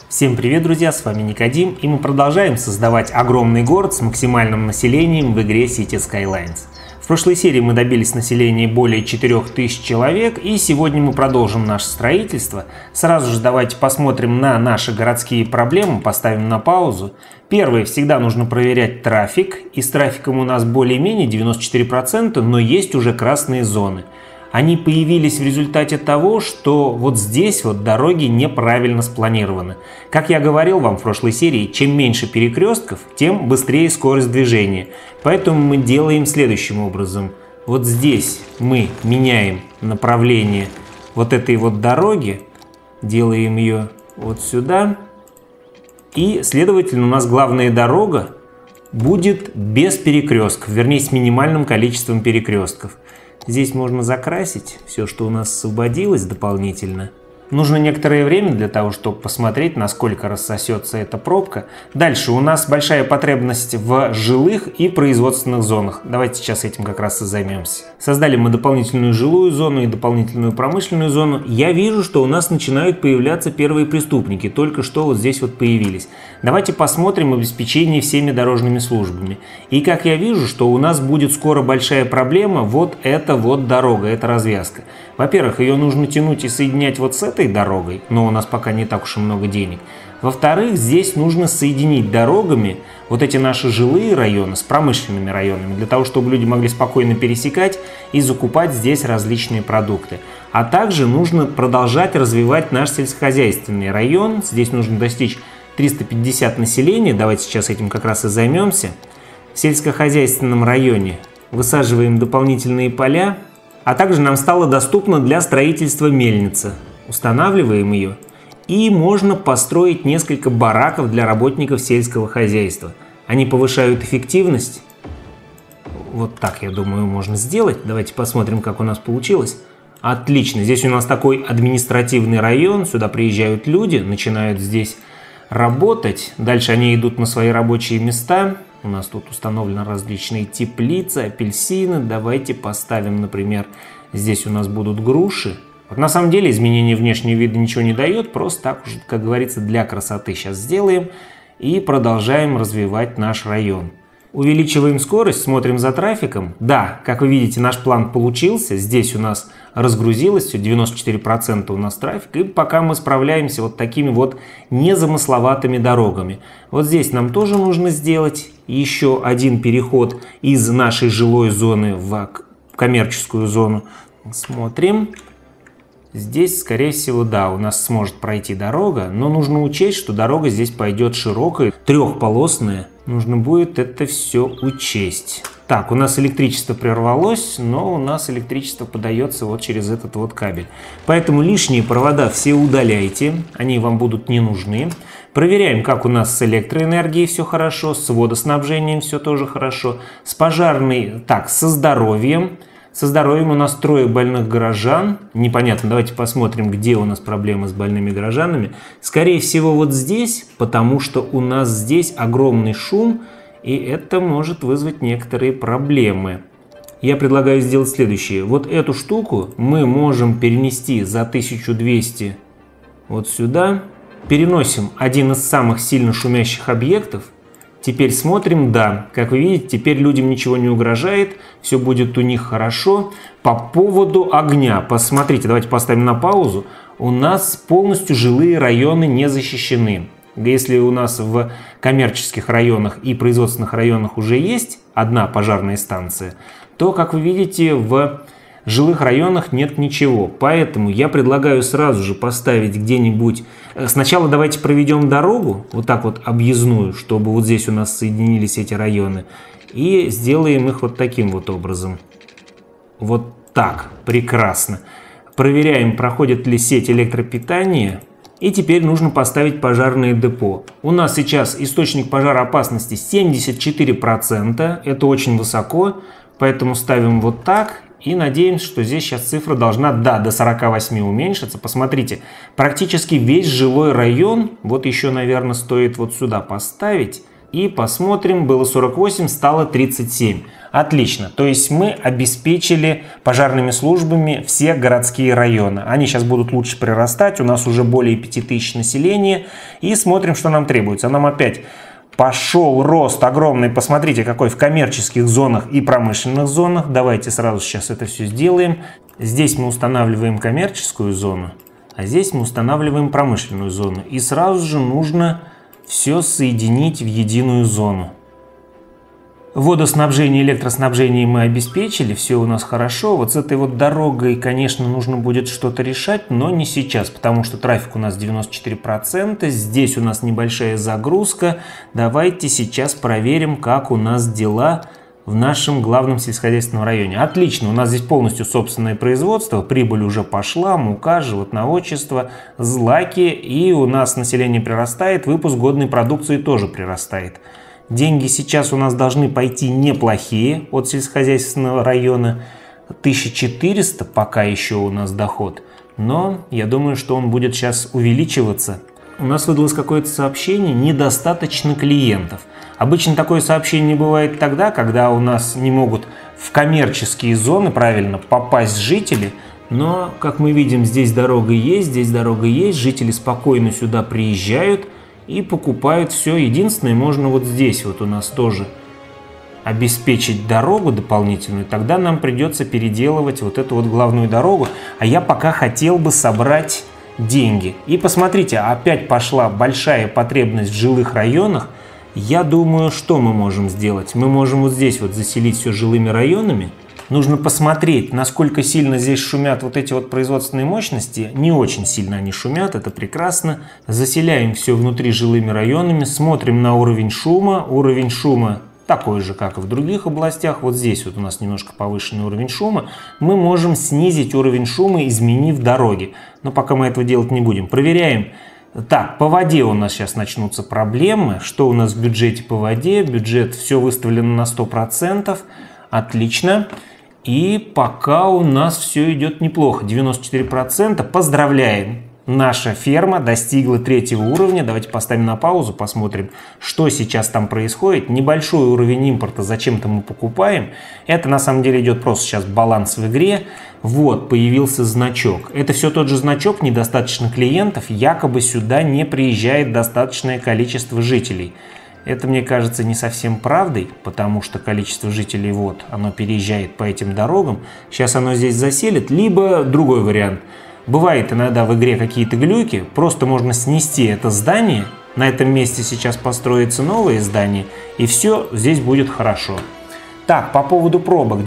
Всем привет, друзья, с вами Никодим, и мы продолжаем создавать огромный город с максимальным населением в игре Cities Skylines. В прошлой серии мы добились населения более 4000 человек, и сегодня мы продолжим наше строительство. Сразу же давайте посмотрим на наши городские проблемы, поставим на паузу. Первое, всегда нужно проверять трафик, и с трафиком у нас более-менее 94%, но есть уже красные зоны. Они появились в результате того, что вот здесь вот дороги неправильно спланированы. Как я говорил вам в прошлой серии, чем меньше перекрестков, тем быстрее скорость движения. Поэтому мы делаем следующим образом. Вот здесь мы меняем направление вот этой вот дороги, делаем ее вот сюда. И, следовательно, у нас главная дорога будет без перекрестков, вернее, с минимальным количеством перекрестков. Здесь можно закрасить все, что у нас освободилось дополнительно. Нужно некоторое время для того, чтобы посмотреть, насколько рассосется эта пробка. Дальше у нас большая потребность в жилых и производственных зонах. Давайте сейчас этим как раз и займемся. Создали мы дополнительную жилую зону и дополнительную промышленную зону. Я вижу, что у нас начинают появляться первые преступники. Только что вот здесь вот появились. Давайте посмотрим обеспечение всеми дорожными службами. И как я вижу, что у нас будет скоро большая проблема, вот эта вот дорога, эта развязка. Во-первых, ее нужно тянуть и соединять вот с этой дорогой, но у нас пока не так уж и много денег. Во-вторых, здесь нужно соединить дорогами вот эти наши жилые районы с промышленными районами, для того, чтобы люди могли спокойно пересекать и закупать здесь различные продукты. А также нужно продолжать развивать наш сельскохозяйственный район. Здесь нужно достичь 350 населения, давайте сейчас этим как раз и займемся. В сельскохозяйственном районе высаживаем дополнительные поля. А также нам стало доступно для строительства мельница. Устанавливаем ее, и можно построить несколько бараков для работников сельского хозяйства. Они повышают эффективность. Вот так, я думаю, можно сделать. Давайте посмотрим, как у нас получилось. Отлично. Здесь у нас такой административный район. Сюда приезжают люди, начинают здесь работать. Дальше они идут на свои рабочие места. У нас тут установлены различные теплицы, апельсины. Давайте поставим, например, здесь у нас будут груши. Вот на самом деле изменение внешнего вида ничего не дает, просто так уж, как говорится, для красоты сейчас сделаем и продолжаем развивать наш район. Увеличиваем скорость, смотрим за трафиком. Да, как вы видите, наш план получился. Здесь у нас разгрузилось все, 94% у нас трафик. И пока мы справляемся вот такими вот незамысловатыми дорогами. Вот здесь нам тоже нужно сделать еще один переход из нашей жилой зоны в коммерческую зону. Смотрим. Здесь, скорее всего, да, у нас сможет пройти дорога, но нужно учесть, что дорога здесь пойдет широкая, трехполосная. Нужно будет это все учесть. Так, у нас электричество прервалось, но у нас электричество подается вот через этот вот кабель. Поэтому лишние провода все удаляйте, они вам будут не нужны. Проверяем, как у нас с электроэнергией все хорошо, с водоснабжением все тоже хорошо, с пожарной, так, со здоровьем. Со здоровьем у нас 3 больных горожан. Непонятно, давайте посмотрим, где у нас проблемы с больными горожанами. Скорее всего, вот здесь, потому что у нас здесь огромный шум, и это может вызвать некоторые проблемы. Я предлагаю сделать следующее. Вот эту штуку мы можем перенести за 1200 вот сюда. Переносим один из самых сильно шумящих объектов. Теперь смотрим, да, как вы видите, теперь людям ничего не угрожает, все будет у них хорошо. По поводу огня, посмотрите, давайте поставим на паузу. У нас полностью жилые районы не защищены. Если у нас в коммерческих районах и производственных районах уже есть одна пожарная станция, то, как вы видите, в жилых районах нет ничего. Поэтому я предлагаю сразу же поставить где-нибудь... Сначала давайте проведем дорогу, вот так вот объездную, чтобы вот здесь у нас соединились эти районы. И сделаем их вот таким вот образом. Вот так. Прекрасно. Проверяем, проходит ли сеть электропитания. И теперь нужно поставить пожарное депо. У нас сейчас источник пожароопасности 74%. Это очень высоко. Поэтому ставим вот так. И надеемся, что здесь сейчас цифра должна, да, до 48 уменьшиться. Посмотрите, практически весь жилой район, вот еще, наверное, стоит вот сюда поставить. И посмотрим, было 48, стало 37. Отлично. То есть мы обеспечили пожарными службами все городские районы. Они сейчас будут лучше прирастать. У нас уже более 5000 населения. И смотрим, что нам требуется. Нам опять пошел рост огромный. Посмотрите, какой в коммерческих зонах и промышленных зонах. Давайте сразу сейчас это все сделаем. Здесь мы устанавливаем коммерческую зону, а здесь мы устанавливаем промышленную зону. И сразу же нужно все соединить в единую зону. Водоснабжение, электроснабжение мы обеспечили, все у нас хорошо. Вот с этой вот дорогой, конечно, нужно будет что-то решать, но не сейчас, потому что трафик у нас 94%, здесь у нас небольшая загрузка. Давайте сейчас проверим, как у нас дела в нашем главном сельскохозяйственном районе. Отлично, у нас здесь полностью собственное производство, прибыль уже пошла, мука, животноводчество, злаки, и у нас население прирастает, выпуск годной продукции тоже прирастает. Деньги сейчас у нас должны пойти неплохие от сельскохозяйственного района. 1400 пока еще у нас доход. Но я думаю, что он будет сейчас увеличиваться. У нас выдалось какое-то сообщение: недостаточно клиентов. Обычно такое сообщение бывает тогда, когда у нас не могут в коммерческие зоны правильно попасть жители. Но, как мы видим, здесь дорога есть, жители спокойно сюда приезжают и покупают все. Единственное, можно вот здесь вот у нас тоже обеспечить дорогу дополнительную, тогда нам придется переделывать вот эту вот главную дорогу. А я пока хотел бы собрать деньги. И посмотрите, опять пошла большая потребность в жилых районах. Я думаю, что мы можем сделать? Мы можем вот здесь вот заселить все жилыми районами. Нужно посмотреть, насколько сильно здесь шумят вот эти вот производственные мощности. Не очень сильно они шумят, это прекрасно. Заселяем все внутри жилыми районами, смотрим на уровень шума. Уровень шума такой же, как и в других областях. Вот здесь вот у нас немножко повышенный уровень шума. Мы можем снизить уровень шума, изменив дороги. Но пока мы этого делать не будем. Проверяем. Так, по воде у нас сейчас начнутся проблемы. Что у нас в бюджете по воде? Бюджет все выставлено на 100%. Отлично. И пока у нас все идет неплохо. 94%. Поздравляем. Наша ферма достигла 3-го уровня. Давайте поставим на паузу, посмотрим, что сейчас там происходит. Небольшой уровень импорта зачем-то мы покупаем. Это на самом деле идет просто сейчас баланс в игре. Вот, появился значок. Это все тот же значок, недостаточно клиентов. Якобы сюда не приезжает достаточное количество жителей. Это, мне кажется, не совсем правдой, потому что количество жителей, вот, оно переезжает по этим дорогам. Сейчас оно здесь заселит. Либо другой вариант. Бывает иногда в игре какие-то глюки, просто можно снести это здание, на этом месте сейчас построится новое здание, и все здесь будет хорошо. Так, по поводу пробок,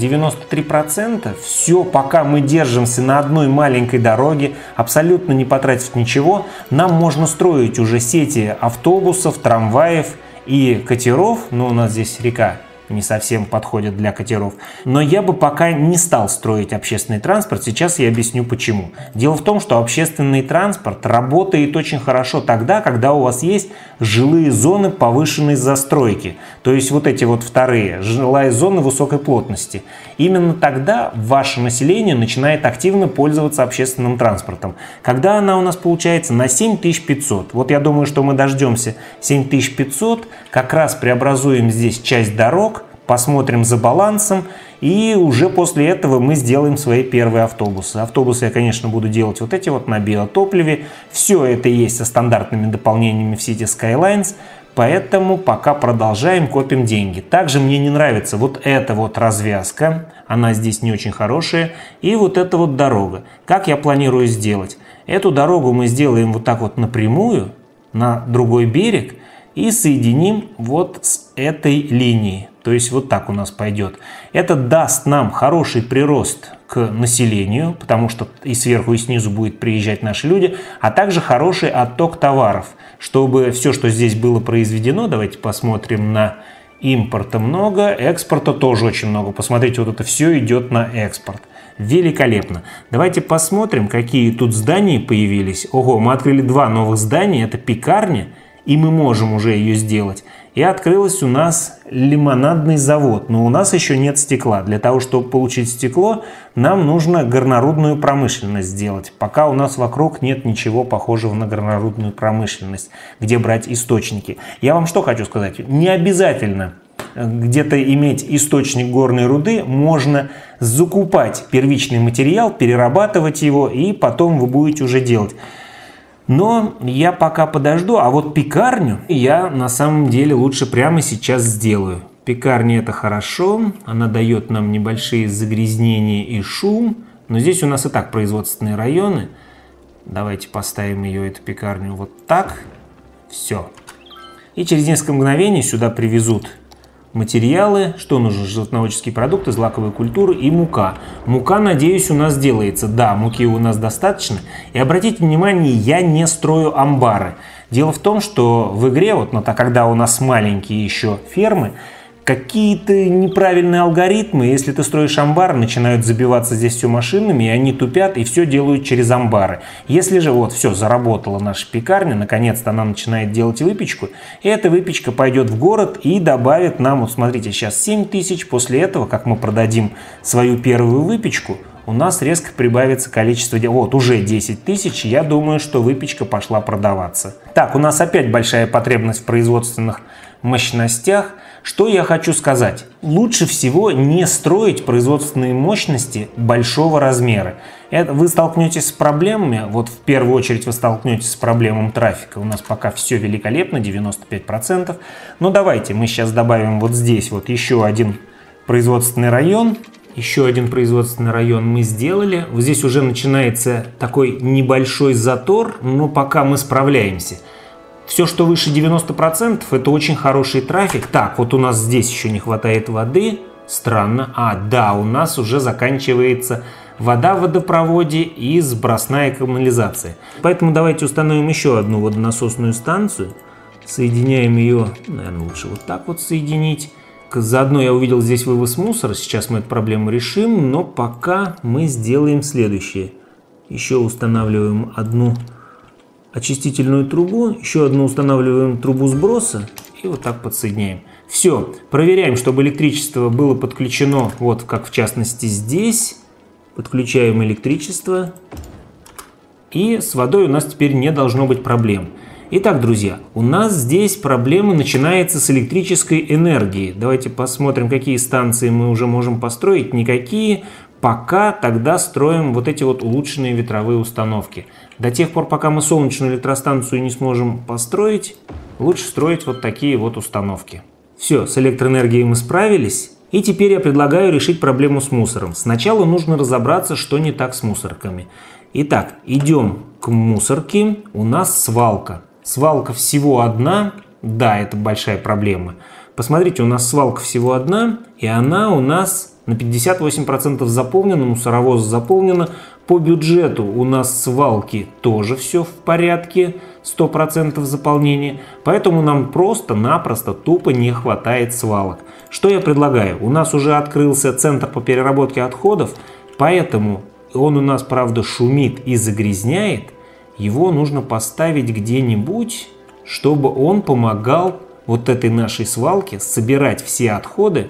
93%, все, пока мы держимся на одной маленькой дороге, абсолютно не потратив ничего, нам можно строить уже сети автобусов, трамваев и катеров, но у нас здесь река не совсем подходит для катеров. Но я бы пока не стал строить общественный транспорт. Сейчас я объясню почему. Дело в том, что общественный транспорт работает очень хорошо тогда, когда у вас есть жилые зоны повышенной застройки. То есть вот эти вот вторые, жилая зона высокой плотности. Именно тогда ваше население начинает активно пользоваться общественным транспортом. Когда она у нас получается на 7500. Вот я думаю, что мы дождемся 7500, как раз преобразуем здесь часть дорог, посмотрим за балансом, и уже после этого мы сделаем свои первые автобусы. Автобусы я, конечно, буду делать вот эти вот на биотопливе. Все это есть со стандартными дополнениями в Cities Skylines, поэтому пока продолжаем, копим деньги. Также мне не нравится вот эта вот развязка, она здесь не очень хорошая, и вот эта вот дорога. Как я планирую сделать? Эту дорогу мы сделаем вот так вот напрямую, на другой берег, и соединим вот с этой линией. То есть вот так у нас пойдет. Это даст нам хороший прирост к населению, потому что и сверху, и снизу будет приезжать наши люди, а также хороший отток товаров, чтобы все, что здесь было произведено, давайте посмотрим на импорта много, экспорта тоже очень много. Посмотрите, вот это все идет на экспорт. Великолепно. Давайте посмотрим, какие тут здания появились. Ого, мы открыли 2 новых здания, это пекарня, и мы можем уже ее сделать. И открылся у нас лимонадный завод, но у нас еще нет стекла. Для того, чтобы получить стекло, нам нужно горнорудную промышленность сделать. Пока у нас вокруг нет ничего похожего на горнорудную промышленность, где брать источники. Я вам что хочу сказать? Не обязательно где-то иметь источник горной руды, можно закупать первичный материал, перерабатывать его, и потом вы будете уже делать. Но я пока подожду, а вот пекарню я на самом деле лучше прямо сейчас сделаю. Пекарня — это хорошо, она дает нам небольшие загрязнения и шум, но здесь у нас и так производственные районы. Давайте поставим ее, эту пекарню, вот так. Все. И через несколько мгновений сюда привезут материалы. Что нужно? Животноводческие продукты, злаковые культуры и мука. Мука, надеюсь, у нас делается. Да, муки у нас достаточно. И обратите внимание, я не строю амбары. Дело в том, что в игре, вот, когда у нас маленькие еще фермы, какие-то неправильные алгоритмы, если ты строишь амбар, начинают забиваться здесь все машинами, и они тупят, и все делают через амбары. Если же вот все, заработала наша пекарня, наконец-то она начинает делать выпечку, и эта выпечка пойдет в город и добавит нам, вот смотрите, сейчас 7000, после этого, как мы продадим свою первую выпечку, у нас резко прибавится количество, вот уже 10 тысяч, я думаю, что выпечка пошла продаваться. Так, у нас опять большая потребность в производственных мощностях. Что я хочу сказать? Лучше всего не строить производственные мощности большого размера. Вы столкнетесь с проблемами, вот в первую очередь вы столкнетесь с проблемой трафика. У нас пока все великолепно, 95%. Но давайте мы сейчас добавим вот здесь вот еще один производственный район. Еще один производственный район мы сделали. Вот здесь уже начинается такой небольшой затор, но пока мы справляемся. Все, что выше 90%, это очень хороший трафик. Так, вот у нас здесь еще не хватает воды. Странно. А, да, у нас уже заканчивается вода в водопроводе и сбросная канализация. Поэтому давайте установим еще одну водонасосную станцию. Соединяем ее, наверное, лучше вот так вот соединить. Заодно я увидел здесь вывоз мусора. Сейчас мы эту проблему решим, но пока мы сделаем следующее. Еще устанавливаем одну очистительную трубу, еще одну устанавливаем трубу сброса и вот так подсоединяем. Все, проверяем, чтобы электричество было подключено, вот как в частности здесь. Подключаем электричество, и с водой у нас теперь не должно быть проблем. Итак, друзья, у нас здесь проблема начинается с электрической энергией. Давайте посмотрим, какие станции мы уже можем построить. Никакие. Пока тогда строим вот эти вот улучшенные ветровые установки. До тех пор, пока мы солнечную электростанцию не сможем построить, лучше строить вот такие вот установки. Все, с электроэнергией мы справились. И теперь я предлагаю решить проблему с мусором. Сначала нужно разобраться, что не так с мусорками. Итак, идем к мусорке. У нас свалка. Свалка всего одна. Да, это большая проблема. Посмотрите, у нас свалка всего одна, и она у нас на 58% заполнена, мусоровоз заполнена. По бюджету у нас свалки тоже все в порядке, 100% заполнения. Поэтому нам просто-напросто тупо не хватает свалок. Что я предлагаю? У нас уже открылся центр по переработке отходов, поэтому он у нас, правда, шумит и загрязняет. Его нужно поставить где-нибудь, чтобы он помогал вот этой нашей свалке собирать все отходы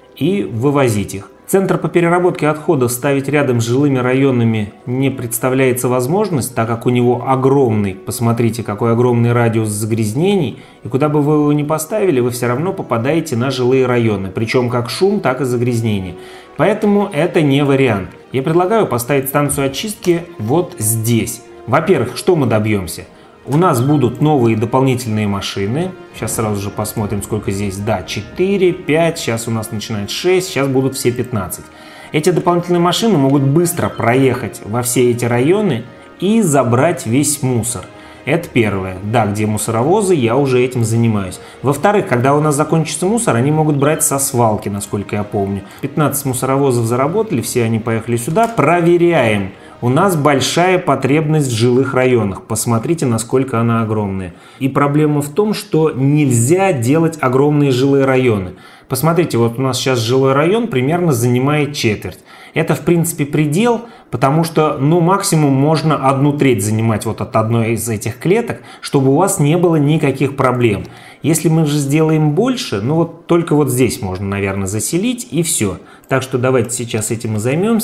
и вывозить их. Центр по переработке отходов ставить рядом с жилыми районами не представляется возможность, так как у него огромный, посмотрите, какой огромный радиус загрязнений, и куда бы вы его ни поставили, вы все равно попадаете на жилые районы, причем как шум, так и загрязнение. Поэтому это не вариант. Я предлагаю поставить станцию очистки вот здесь. Во-первых, что мы добьемся? У нас будут новые дополнительные машины. Сейчас сразу же посмотрим, сколько здесь. Да, 4, 5, сейчас у нас начинает 6, сейчас будут все 15. Эти дополнительные машины могут быстро проехать во все эти районы и забрать весь мусор. Это первое. Да, где мусоровозы, я уже этим занимаюсь. Во-вторых, когда у нас закончится мусор, они могут брать со свалки, насколько я помню. 15 мусоровозов заработали, все они поехали сюда. Проверяем. У нас большая потребность в жилых районах. Посмотрите, насколько она огромная. И проблема в том, что нельзя делать огромные жилые районы. Посмотрите, вот у нас сейчас жилой район примерно занимает четверть. Это, в принципе, предел, потому что, ну, максимум можно 1/3 занимать вот от одной из этих клеток, чтобы у вас не было никаких проблем. Если мы же сделаем больше, ну вот только вот здесь можно, наверное, заселить и все. Так что давайте сейчас этим и займемся.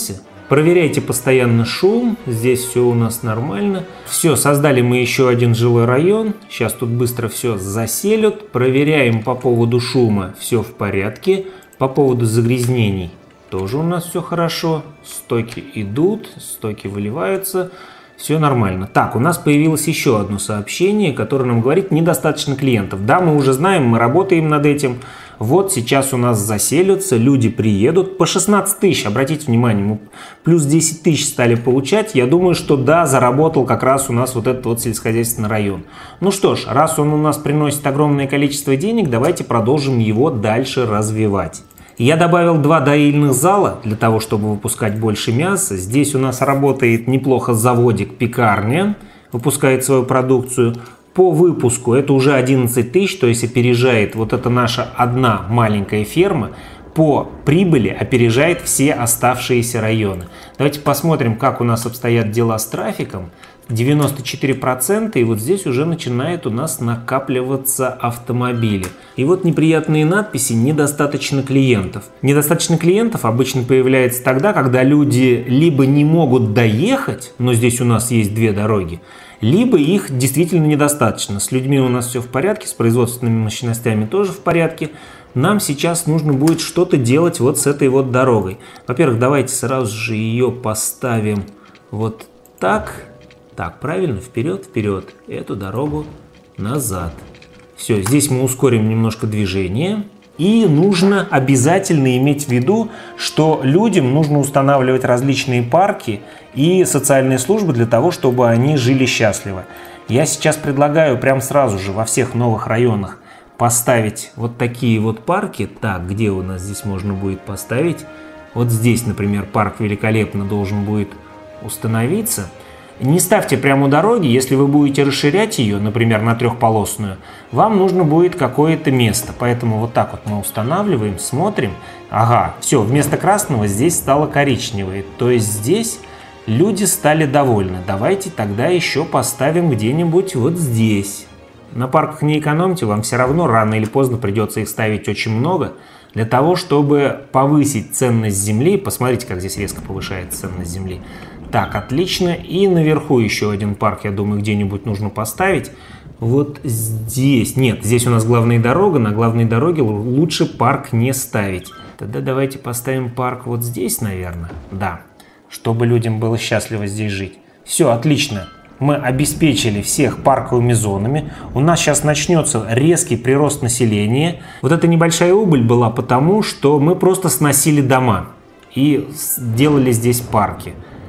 Проверяйте постоянно шум, здесь все у нас нормально. Все, создали мы еще один жилой район, сейчас тут быстро все заселят. Проверяем по поводу шума, все в порядке. По поводу загрязнений тоже у нас все хорошо. Стоки идут, стоки выливаются, все нормально. Так, у нас появилось еще одно сообщение, которое нам говорит: недостаточно клиентов. Да, мы уже знаем, мы работаем над этим. Вот сейчас у нас заселятся, люди приедут по 16 тысяч. Обратите внимание, мы плюс 10 тысяч стали получать. Я думаю, что да, заработал как раз у нас вот этот вот сельскохозяйственный район. Ну что ж, раз он у нас приносит огромное количество денег, давайте продолжим его дальше развивать. Я добавил 2 доильных зала для того, чтобы выпускать больше мяса. Здесь у нас работает неплохо заводик, пекарня, выпускает свою продукцию. По выпуску это уже 11 тысяч, то есть опережает, вот это наша одна маленькая ферма, по прибыли опережает все оставшиеся районы. Давайте посмотрим, как у нас обстоят дела с трафиком. 94%, и вот здесь уже начинает у нас накапливаться автомобили. И вот неприятные надписи: недостаточно клиентов. Недостаточно клиентов обычно появляется тогда, когда люди либо не могут доехать, но здесь у нас есть 2 дороги, либо их действительно недостаточно. С людьми у нас все в порядке, с производственными мощностями тоже в порядке. Нам сейчас нужно будет что-то делать вот с этой вот дорогой. Во-первых, давайте сразу же ее поставим вот так. Так, правильно, вперед, вперед, эту дорогу назад. Все, здесь мы ускорим немножко движение. И нужно обязательно иметь в виду, что людям нужно устанавливать различные парки и социальные службы для того, чтобы они жили счастливо. Я сейчас предлагаю прям сразу же во всех новых районах поставить вот такие вот парки. Так, где у нас здесь можно будет поставить? Вот здесь, например, парк великолепно должен будет установиться. Не ставьте прямо у дороги, если вы будете расширять ее, например, на 3-полосную, вам нужно будет какое-то место. Поэтому вот так вот мы устанавливаем, смотрим. Ага, все, вместо красного здесь стало коричневое. То есть здесь люди стали довольны. Давайте тогда еще поставим где-нибудь вот здесь. На парках не экономьте, вам все равно рано или поздно придется их ставить очень много. Для того, чтобы повысить ценность земли, посмотрите, как здесь резко повышается ценность земли. Так, отлично. И наверху еще один парк, я думаю, где-нибудь нужно поставить. Вот здесь. Нет, здесь у нас главная дорога. На главной дороге лучше парк не ставить. Тогда давайте поставим парк вот здесь, наверное. Да, чтобы людям было счастливо здесь жить. Все, отлично. Мы обеспечили всех парковыми зонами. У нас сейчас начнется резкий прирост населения. Вот эта небольшая убыль была потому, что мы просто сносили дома и делали здесь парки.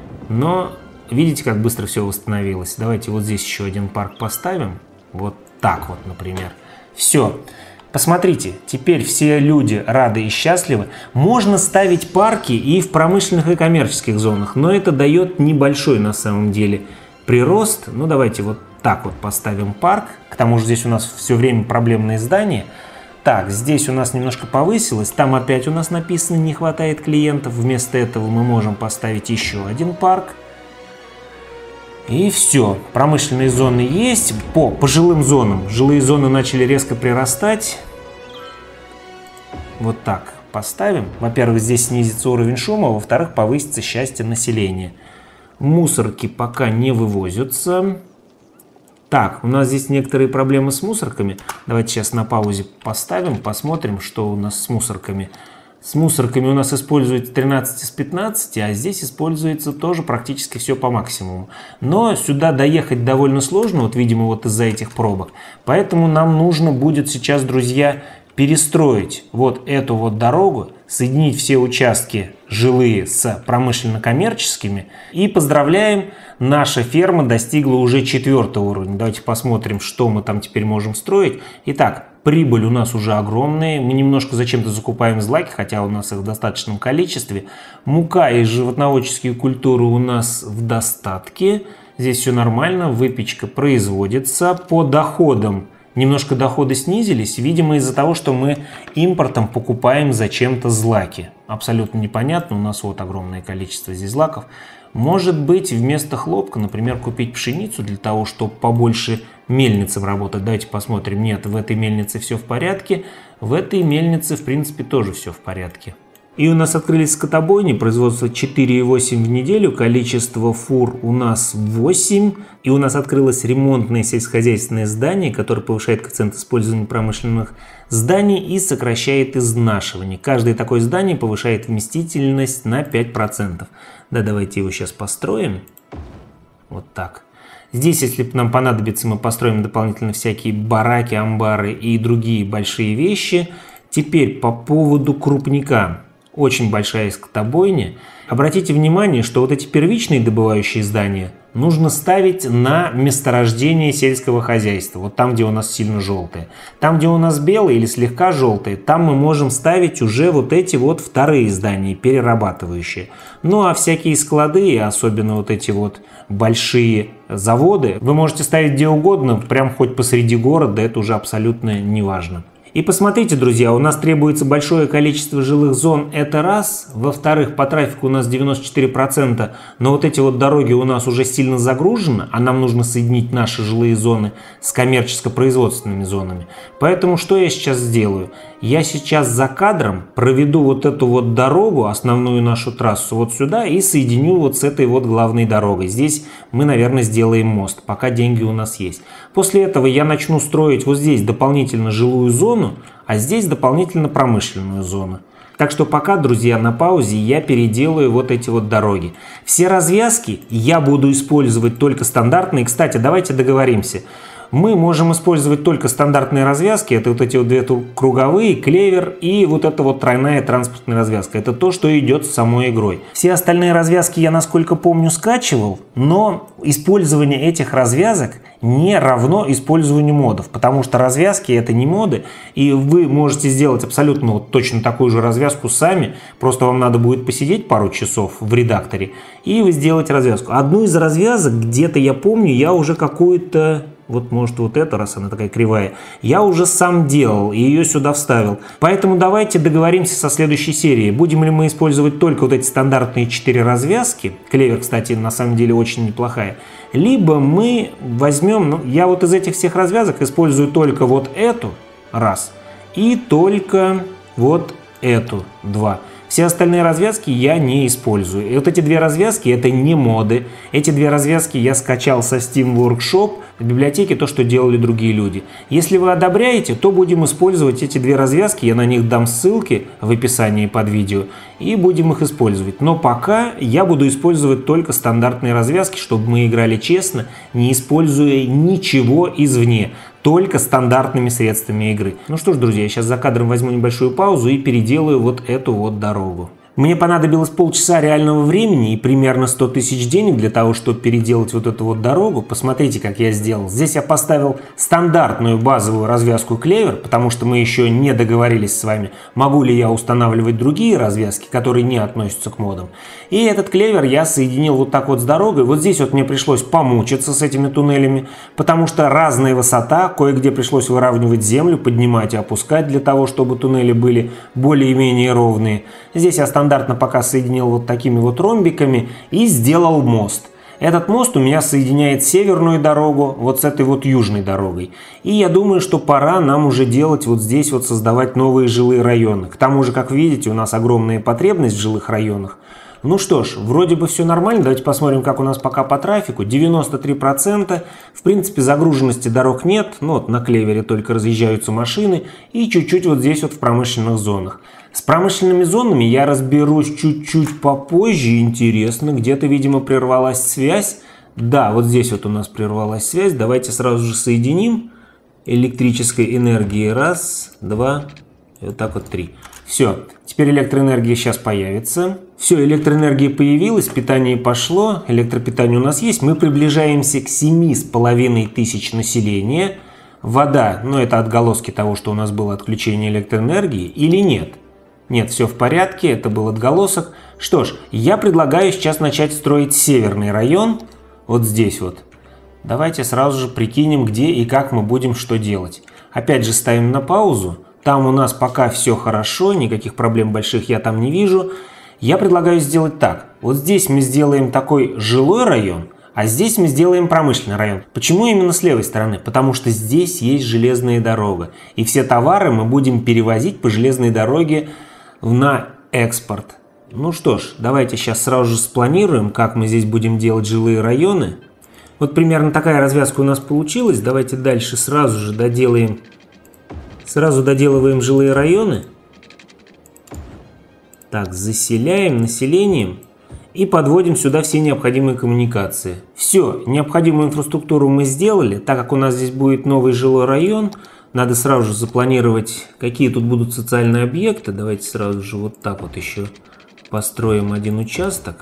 Но видите, как быстро все восстановилось. Давайте вот здесь еще один парк поставим. Вот так вот, например. Все. Посмотрите, теперь все люди рады и счастливы. Можно ставить парки и в промышленных и коммерческих зонах, но это дает небольшой на самом деле прирост. Ну, давайте вот так вот поставим парк. К тому же здесь у нас все время проблемные здания. Так, здесь у нас немножко повысилось, там опять у нас написано не хватает клиентов. Вместо этого мы можем поставить еще один парк. И все, промышленные зоны есть. По жилым зонам, жилые зоны начали резко прирастать. Вот так поставим. Во-первых, здесь снизится уровень шума, во-вторых, повысится счастье населения. Мусорки пока не вывозятся. Так, у нас здесь некоторые проблемы с мусорками. Давайте сейчас на паузе поставим, посмотрим, что у нас с мусорками. С мусорками у нас используется 13 из 15, а здесь используется тоже практически все по максимуму. Но сюда доехать довольно сложно, вот видимо вот из-за этих пробок. Поэтому нам нужно будет сейчас, друзья, перестроить вот эту вот дорогу, соединить все участки жилые с промышленно-коммерческими. И поздравляем, наша ферма достигла уже 4-го уровня. Давайте посмотрим, что мы там теперь можем строить. Итак, прибыль у нас уже огромная. Мы немножко зачем-то закупаем злаки, хотя у нас их в достаточном количестве. Мука и животноводческие культуры у нас в достатке. Здесь все нормально, выпечка производится. По доходам немножко доходы снизились, видимо, из-за того, что мы импортом покупаем зачем-то злаки. Абсолютно непонятно, у нас вот огромное количество здесь злаков. Может быть, вместо хлопка, например, купить пшеницу для того, чтобы побольше мельницам работать. Давайте посмотрим. Нет, в этой мельнице все в порядке. В этой мельнице, в принципе, тоже все в порядке. И у нас открылись скотобойни, производство 4,8 в неделю, количество фур у нас 8. И у нас открылось ремонтное сельскохозяйственное здание, которое повышает коэффициент использования промышленных зданий и сокращает изнашивание. Каждое такое здание повышает вместительность на 5%. Да, давайте его сейчас построим. Вот так. Здесь, если нам понадобится, мы построим дополнительно всякие бараки, амбары и другие большие вещи. Теперь по поводу крупника. Очень большая скотобойня. Обратите внимание, что вот эти первичные добывающие здания нужно ставить на месторождение сельского хозяйства. Вот там, где у нас сильно желтые. Там, где у нас белые или слегка желтые, там мы можем ставить уже вот эти вот вторые здания, перерабатывающие. Ну а всякие склады, особенно вот эти вот большие заводы, вы можете ставить где угодно, прям хоть посреди города, это уже абсолютно не важно. И посмотрите, друзья, у нас требуется большое количество жилых зон, это раз. Во-вторых, по трафику у нас 94%, но вот эти вот дороги у нас уже сильно загружены, а нам нужно соединить наши жилые зоны с коммерческо-производственными зонами. Поэтому что я сейчас сделаю? Я сейчас за кадром проведу вот эту вот дорогу, основную нашу трассу, вот сюда и соединю вот с этой вот главной дорогой. Здесь мы, наверное, сделаем мост, пока деньги у нас есть. После этого я начну строить вот здесь дополнительно жилую зону, а здесь дополнительно промышленную зону. Так что пока, друзья, на паузе я переделаю вот эти вот дороги. Все развязки я буду использовать только стандартные. Кстати, давайте договоримся. Мы можем использовать только стандартные развязки, это вот эти вот две круговые, клевер и вот эта вот тройная транспортная развязка. Это то, что идет с самой игрой. Все остальные развязки я, насколько помню, скачивал, но использование этих развязок не равно использованию модов, потому что развязки это не моды, и вы можете сделать абсолютно вот точно такую же развязку сами, просто вам надо будет посидеть пару часов в редакторе, и вы сделаете развязку. Одну из развязок, где-то я помню, я уже какую-то... Вот может вот эта, раз она такая кривая, я уже сам делал и ее сюда вставил. Поэтому давайте договоримся со следующей серией. Будем ли мы использовать только вот эти стандартные 4 развязки, клевер, кстати, на самом деле очень неплохая, либо мы возьмем, ну, я вот из этих всех развязок использую только вот эту, раз, и только вот эту, два. Все остальные развязки я не использую. И вот эти две развязки это не моды. Эти две развязки я скачал со Steam Workshop в библиотеке, то, что делали другие люди. Если вы одобряете, то будем использовать эти две развязки. Я на них дам ссылки в описании под видео. И будем их использовать. Но пока я буду использовать только стандартные развязки, чтобы мы играли честно, не используя ничего извне. Только стандартными средствами игры. Ну что ж, друзья, я сейчас за кадром возьму небольшую паузу и переделаю вот эту вот дорогу. Мне понадобилось полчаса реального времени и примерно 100 тысяч денег для того, чтобы переделать вот эту вот дорогу. Посмотрите, как я сделал. Здесь я поставил стандартную базовую развязку клевер, потому что мы еще не договорились с вами, могу ли я устанавливать другие развязки, которые не относятся к модам. И этот клевер я соединил вот так вот с дорогой. Вот здесь вот мне пришлось помучиться с этими туннелями, потому что разная высота, кое-где пришлось выравнивать землю, поднимать и опускать для того, чтобы туннели были более-менее ровные. Здесь я стандартно пока соединил вот такими вот ромбиками и сделал мост. Этот мост у меня соединяет северную дорогу вот с этой вот южной дорогой. И я думаю, что пора нам уже делать вот здесь вот создавать новые жилые районы. К тому же, как видите, у нас огромная потребность в жилых районах. Ну что ж, вроде бы все нормально. Давайте посмотрим, как у нас пока по трафику. 93%. В принципе, загруженности дорог нет. Ну, вот на клевере только разъезжаются машины. И чуть-чуть вот здесь вот в промышленных зонах. С промышленными зонами я разберусь чуть-чуть попозже. Интересно, где-то, видимо, прервалась связь. Да, вот здесь вот у нас прервалась связь. Давайте сразу же соединим электрической энергии. Раз, два, и вот так вот три. Все, теперь электроэнергия сейчас появится. Все, электроэнергия появилась, питание пошло, электропитание у нас есть. Мы приближаемся к 7500 населения. Вода, ну это отголоски того, что у нас было отключение электроэнергии или нет? Нет, все в порядке, это был отголосок. Что ж, я предлагаю сейчас начать строить северный район. Вот здесь вот. Давайте сразу же прикинем, где и как мы будем что делать. Опять же ставим на паузу. Там у нас пока все хорошо, никаких проблем больших я там не вижу. Я предлагаю сделать так. Вот здесь мы сделаем такой жилой район, а здесь мы сделаем промышленный район. Почему именно с левой стороны? Потому что здесь есть железная дорога. И все товары мы будем перевозить по железной дороге на экспорт. Ну что ж, давайте сейчас сразу же спланируем, как мы здесь будем делать жилые районы. Вот примерно такая развязка у нас получилась. Давайте дальше сразу же доделаем. Сразу доделываем жилые районы. Так, заселяем населением и подводим сюда все необходимые коммуникации. Все, необходимую инфраструктуру мы сделали. Так как у нас здесь будет новый жилой район, надо сразу же запланировать, какие тут будут социальные объекты. Давайте сразу же вот так вот еще построим один участок.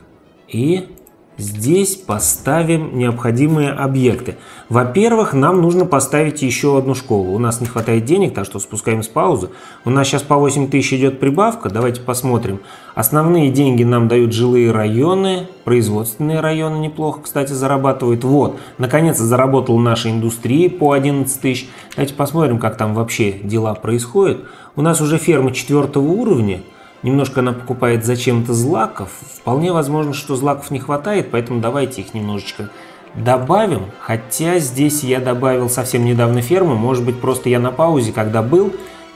И здесь поставим необходимые объекты. Во-первых, нам нужно поставить еще одну школу. У нас не хватает денег, так что спускаем с паузы. У нас сейчас по 8 тысяч идет прибавка. Давайте посмотрим. Основные деньги нам дают жилые районы, производственные районы неплохо, кстати, зарабатывают. Вот, наконец-то заработала наша индустрия по 11 тысяч. Давайте посмотрим, как там вообще дела происходят. У нас уже ферма 4 уровня. Немножко она покупает зачем-то злаков. Вполне возможно, что злаков не хватает, поэтому давайте их немножечко добавим. Хотя здесь я добавил совсем недавно ферму. Может быть, просто я на паузе, когда был,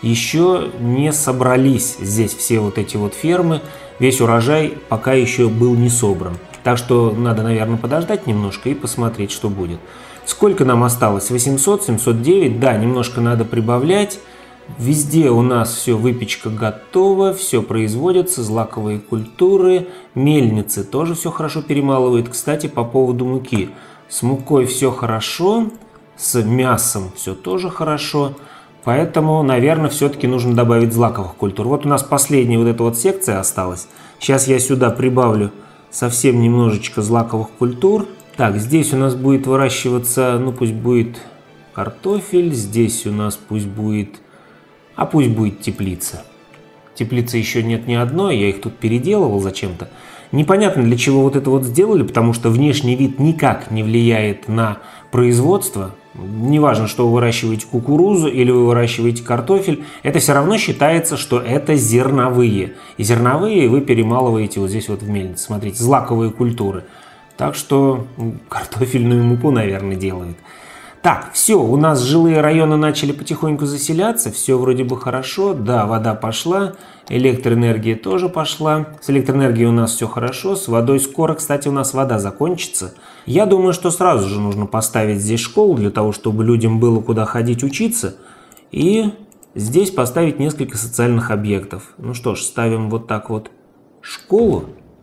еще не собрались здесь все вот эти вот фермы. Весь урожай пока еще был не собран. Так что надо, наверное, подождать немножко и посмотреть, что будет. Сколько нам осталось? 800, 709. Да, немножко надо прибавлять. Везде у нас все, выпечка готова, все производится, злаковые культуры, мельницы тоже все хорошо перемалывают. Кстати, по поводу муки. С мукой все хорошо, с мясом все тоже хорошо, поэтому, наверное, все-таки нужно добавить злаковых культур. Вот у нас последняя вот эта вот секция осталась. Сейчас я сюда прибавлю совсем немножечко злаковых культур. Так, здесь у нас будет выращиваться, ну пусть будет картофель, здесь у нас пусть будет... А пусть будет теплица. Теплицы еще нет ни одной, я их тут переделывал зачем-то. Непонятно, для чего вот это вот сделали, потому что внешний вид никак не влияет на производство. Неважно, что вы выращиваете кукурузу или вы выращиваете картофель, это все равно считается, что это зерновые. И зерновые вы перемалываете вот здесь вот в мельнице. Смотрите, злаковые культуры. Так что картофельную муку, наверное, делают. Так, все, у нас жилые районы начали потихоньку заселяться, все вроде бы хорошо, да, вода пошла, электроэнергия тоже пошла, с электроэнергией у нас все хорошо, с водой скоро, кстати, у нас вода закончится. Я думаю, что сразу же нужно поставить здесь школу, для того, чтобы людям было куда ходить учиться, и здесь поставить несколько социальных объектов. Ну что ж, ставим вот так вот школу,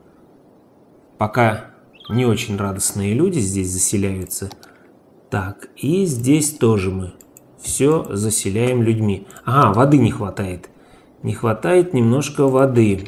пока не очень радостные люди здесь заселяются. Так, и здесь тоже мы все заселяем людьми. Ага, воды не хватает. Не хватает немножко воды.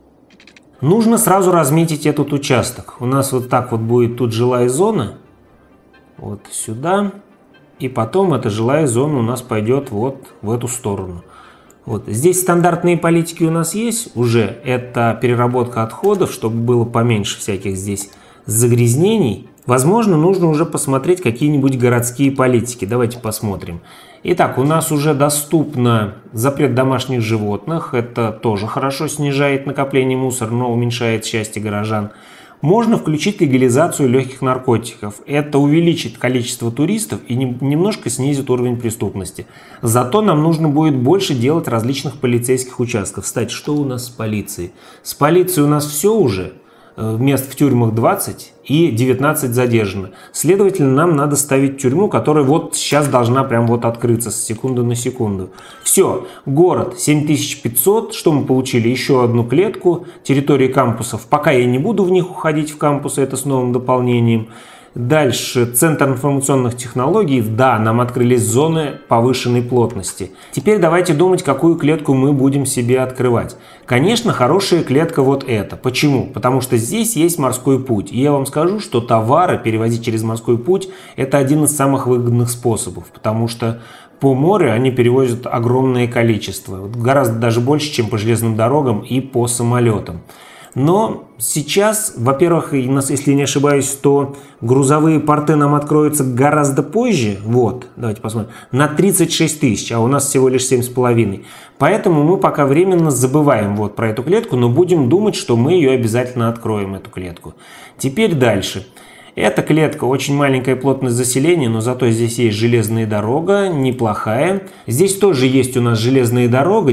Нужно сразу разметить этот участок. У нас вот так вот будет тут жилая зона. Вот сюда. И потом эта жилая зона у нас пойдет вот в эту сторону. Вот. Здесь стандартные политики у нас есть уже. Это переработка отходов, чтобы было поменьше всяких здесь загрязнений. Возможно, нужно уже посмотреть какие-нибудь городские политики. Давайте посмотрим. Итак, у нас уже доступно запрет домашних животных. Это тоже хорошо снижает накопление мусора, но уменьшает счастье горожан. Можно включить легализацию легких наркотиков. Это увеличит количество туристов и немножко снизит уровень преступности. Зато нам нужно будет больше делать различных полицейских участков. Кстати, что у нас с полицией? С полицией у нас все уже. Мест в тюрьмах 20 и 19 задержано. Следовательно, нам надо ставить тюрьму, которая вот сейчас должна прям вот открыться с секунды на секунду. Все, город 7500, что мы получили? Еще одну клетку, территории кампусов. Пока я не буду в них уходить в кампусы, это с новым дополнением. Дальше, Центр информационных технологий. Да, нам открылись зоны повышенной плотности. Теперь давайте думать, какую клетку мы будем себе открывать. Конечно, хорошая клетка вот эта. Почему? Потому что здесь есть морской путь. И я вам скажу, что товары перевозить через морской путь – это один из самых выгодных способов. Потому что по морю они перевозят огромное количество. Гораздо даже больше, чем по железным дорогам и по самолетам. Но сейчас, во-первых, если не ошибаюсь, то грузовые порты нам откроются гораздо позже. Вот, давайте посмотрим. На 36 тысяч, а у нас всего лишь 7,5. Поэтому мы пока временно забываем вот про эту клетку, но будем думать, что мы ее обязательно откроем, эту клетку. Теперь дальше. Эта клетка очень маленькая плотность заселения, но зато здесь есть железная дорога, неплохая. Здесь тоже есть у нас железная дорога,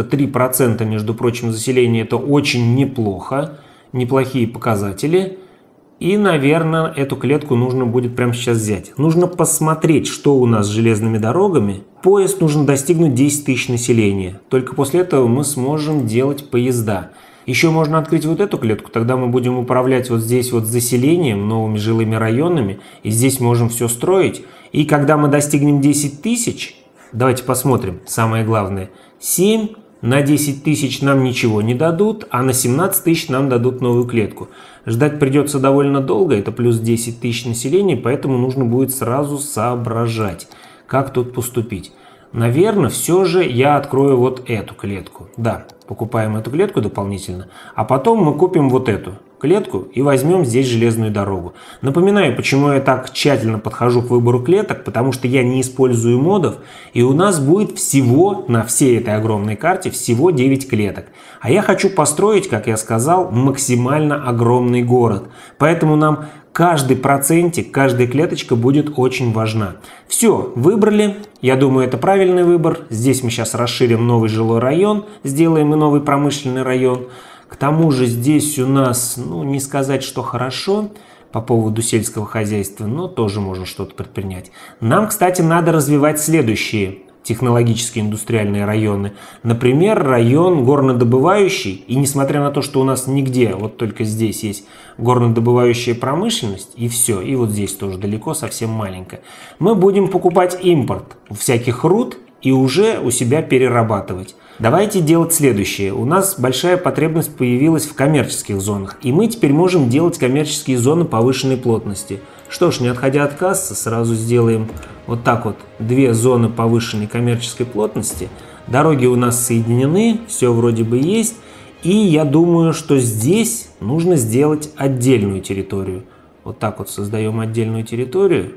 93%, между прочим, заселения, это очень неплохо, неплохие показатели. И, наверное, эту клетку нужно будет прямо сейчас взять. Нужно посмотреть, что у нас с железными дорогами. Поезд нужно достигнуть 10 тысяч населения. Только после этого мы сможем делать поезда. Еще можно открыть вот эту клетку, тогда мы будем управлять вот здесь вот заселением, новыми жилыми районами, и здесь можем все строить. И когда мы достигнем 10 тысяч, давайте посмотрим, самое главное, 7 на 10 тысяч нам ничего не дадут, а на 17 тысяч нам дадут новую клетку. Ждать придется довольно долго, это плюс 10 тысяч населения, поэтому нужно будет сразу соображать, как тут поступить. Наверное, все же я открою вот эту клетку. Да, покупаем эту клетку дополнительно, а потом мы купим вот эту клетку и возьмем здесь железную дорогу. Напоминаю, почему я так тщательно подхожу к выбору клеток, потому что я не использую модов, и у нас будет всего на всей этой огромной карте всего 9 клеток. А я хочу построить, как я сказал, максимально огромный город. Поэтому нам каждый процентик, каждая клеточка будет очень важна. Все, выбрали. Я думаю, это правильный выбор. Здесь мы сейчас расширим новый жилой район, сделаем и новый промышленный район. К тому же здесь у нас, ну, не сказать, что хорошо по поводу сельского хозяйства, но тоже можно что-то предпринять. Нам, кстати, надо развивать следующие технологические индустриальные районы. Например, район горнодобывающий. И несмотря на то, что у нас нигде, вот только здесь есть горнодобывающая промышленность, и все, и вот здесь тоже далеко, совсем маленько, мы будем покупать импорт всяких руд и уже у себя перерабатывать. Давайте делать следующее. У нас большая потребность появилась в коммерческих зонах, и мы теперь можем делать коммерческие зоны повышенной плотности. Что ж, не отходя от кассы, сразу сделаем вот так вот 2 зоны повышенной коммерческой плотности. Дороги у нас соединены, все вроде бы есть, и я думаю, что здесь нужно сделать отдельную территорию. Вот так вот создаем отдельную территорию.